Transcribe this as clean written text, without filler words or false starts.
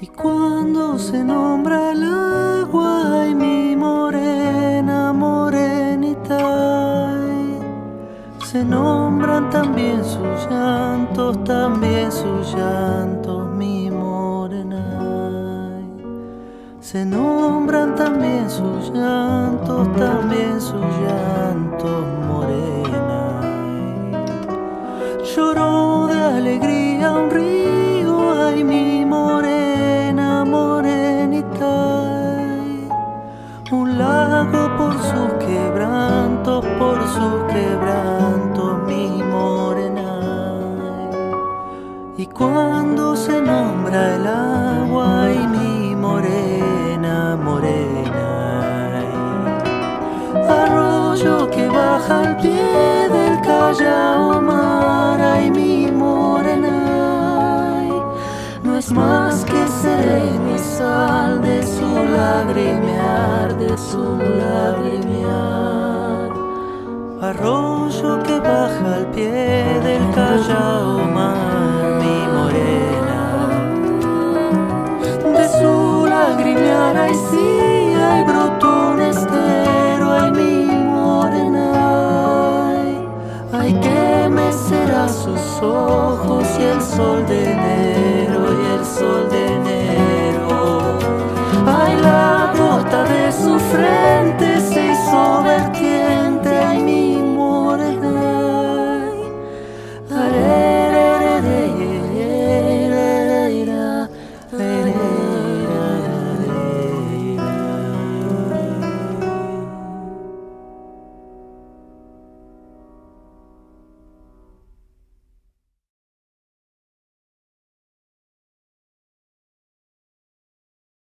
Y cuando se nombra el agua, ay, mi morena, morenita, ay, se nombran también sus llantos, mi morena, ay, se nombran también sus llantos, morena, ay. Lloró de alegría un río, ay, mi morena, morenita, ay, un lago por sus quebrantos, mi morena, ay. Y cuando se nombra el agua, ay, mi morena, morena, ay, arroyo que baja al pie del Callao mar, ay, mi morena, ay, no es más que sereno y sal de su lagrimear, arroyo que baja al pie del Callao mar, mi morena, de su lagrimear, ay, sí, ay, brotó un estero, ay, mi morena, ay, ay, que mecerá sus ojos y el sol de enero.